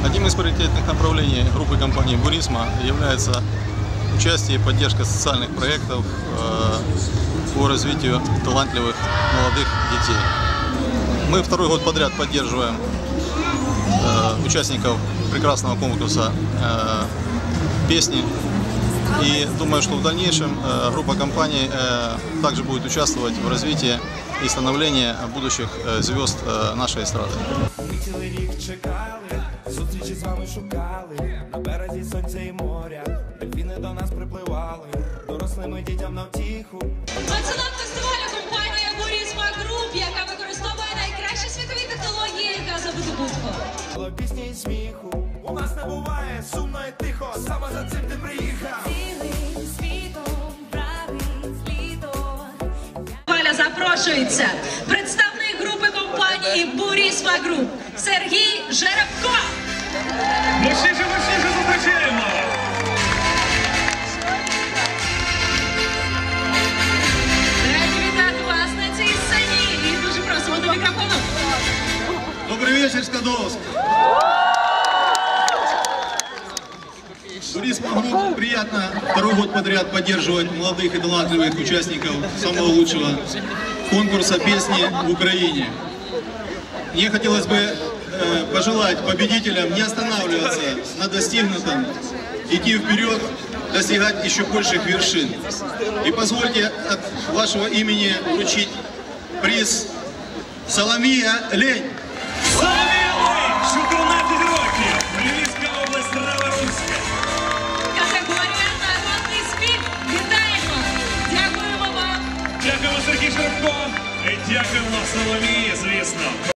Одним из приоритетных направлений группы компании «Бурисма» является участие и поддержка социальных проектов по развитию талантливых молодых детей. Мы второй год подряд поддерживаем участников прекрасного конкурса песни. И думаю, что в дальнейшем группа компаний также будет участвовать в развитии и становлении будущих звезд нашей эстрады. Зустрічі з вами шукали, на березі сонця і моря, дельфіни до нас припливали, дорослими дітям на втіху. Меценат фестивалю компанія «Бурісма Груп», яка використовує найкращі світові технології газовидобутку. Пісні і сміху, у нас не буває сумно і тихо, саме за цим ти приїхав. Цілим світом править літо. Валя запрошується представник групи компанії «Бурісма Груп» Сергій Жеребко. Мощніше зустрічаємо! Раді вітати вас на цій сцені і дуже просимо до мікрофону. Добрый вечер, Скадовск! «Бурисма Груп» приятно второй год подряд поддерживать молодых и талантливых участников самого лучшего конкурса песни в Украине. Мне хотелось бы пожелать победителям не останавливаться на достигнутом, идти вперед, достигать еще больших вершин. И позвольте от вашего имени вручить приз Соломія Лень. Соломія Лень, 14 років, Львівська область, Раворуська. Категорія «Народний спів». Вітаємо! Дякуємо вам! Дякуємо, Сергій Жеребко, і дякуємо Соломії, звісно.